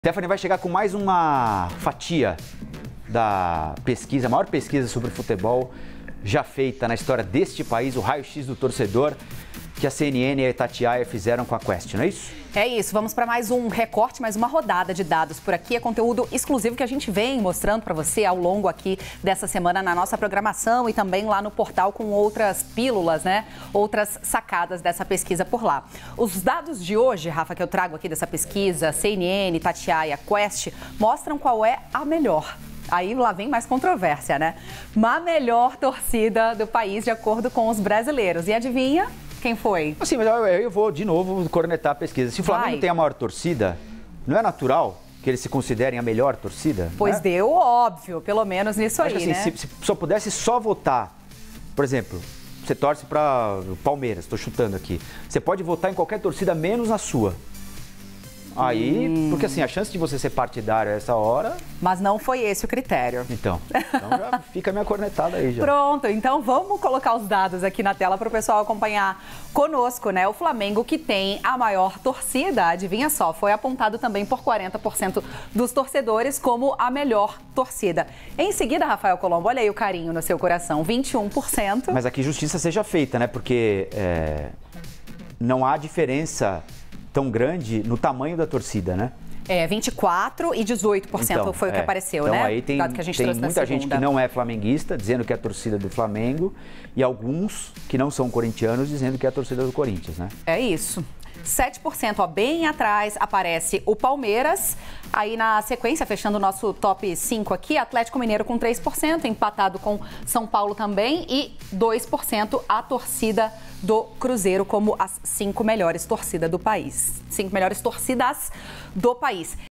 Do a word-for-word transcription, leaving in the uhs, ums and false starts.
Stephanie vai chegar com mais uma fatia da pesquisa, a maior pesquisa sobre futebol já feita na história deste país, o raio-x do torcedor, que a C N N e a Itatiaia fizeram com a Quest, não é isso? É isso, vamos para mais um recorte, mais uma rodada de dados por aqui. É conteúdo exclusivo que a gente vem mostrando para você ao longo aqui dessa semana na nossa programação e também lá no portal com outras pílulas, né? Outras sacadas dessa pesquisa por lá. Os dados de hoje, Rafa, que eu trago aqui dessa pesquisa, C N N, Itatiaia, Quest, mostram qual é a melhor. Aí lá vem mais controvérsia, né? A melhor torcida do país de acordo com os brasileiros. E adivinha? Quem foi? Assim, mas eu, eu vou de novo cornetar a pesquisa. Se o Flamengo Vai. tem a maior torcida, não é natural que eles se considerem a melhor torcida? Pois né? deu, óbvio, pelo menos nisso Acho aí, que, assim, né? se, se só pudesse só votar, por exemplo, você torce para Palmeiras, estou chutando aqui. Você pode votar em qualquer torcida, menos na sua. Aí, hum. porque assim, a chance de você ser partidário a essa hora... Mas não foi esse o critério. Então, então já fica a minha cornetada aí já. Pronto, então vamos colocar os dados aqui na tela para o pessoal acompanhar conosco, né? O Flamengo, que tem a maior torcida, adivinha só, foi apontado também por quarenta por cento dos torcedores como a melhor torcida. Em seguida, Rafael Colombo, olha aí o carinho no seu coração, vinte e um por cento. Mas aqui justiça seja feita, né? Porque é, não há diferença tão grande no tamanho da torcida, né? É, vinte e quatro por cento e dezoito por cento então, foi o que é. apareceu, então, né? Aí tem, Dado que a gente tem trouxe muita na gente que não é flamenguista, dizendo que é a torcida do Flamengo, e alguns que não são corintianos, dizendo que é a torcida do Corinthians, né? É isso. sete por cento, ó, bem atrás aparece o Palmeiras. Aí na sequência, fechando o nosso top cinco aqui, Atlético Mineiro com três por cento, empatado com São Paulo também, e dois por cento a torcida do Cruzeiro como as cinco melhores torcidas do país. Cinco melhores torcidas do país.